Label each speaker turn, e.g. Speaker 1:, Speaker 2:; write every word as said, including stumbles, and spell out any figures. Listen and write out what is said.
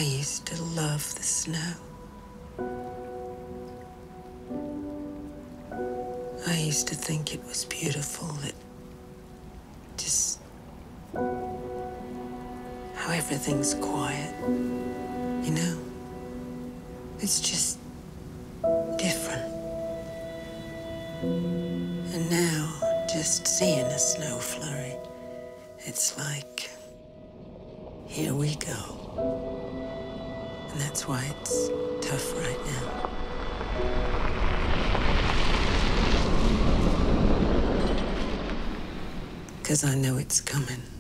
Speaker 1: I used to love the snow. I used to think it was beautiful, that just how everything's quiet, you know? It's just different. And now, just seeing a snow flurry, it's like, here we go. And that's why it's tough right now. Because I know it's coming.